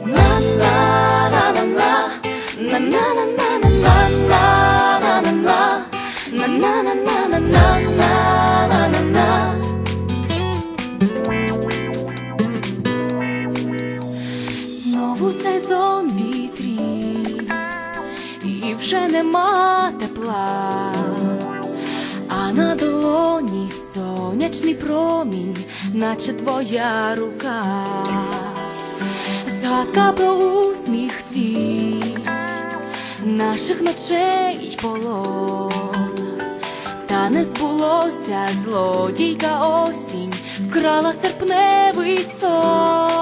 Знову сезон вітрів, і вже нема тепла, а на долоні сонячний промінь, наче твоя рука. Згадка про усміх твій, наших ночей полон, та не збулося, злодійка осінь вкрала серпневий сон.